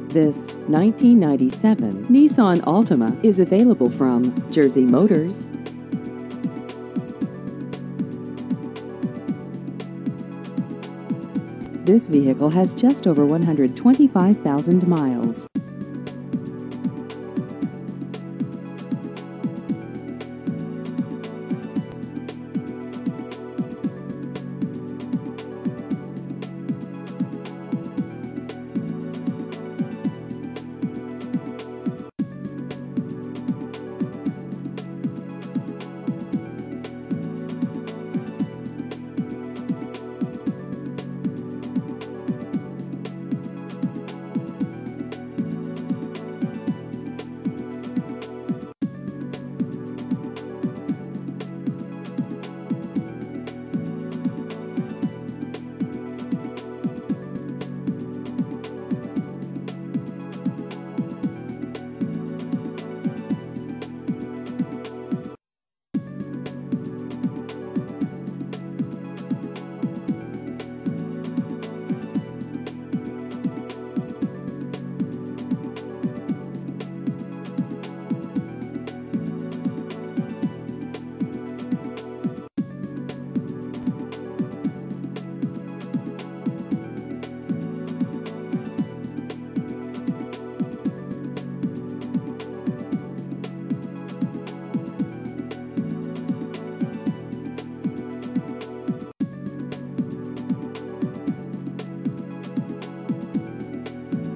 This 1997 Nissan Altima is available from Jersey Motors. This vehicle has just over 125,000 miles.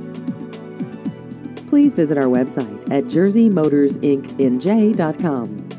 Please visit our website at jerseymotorsinc.com.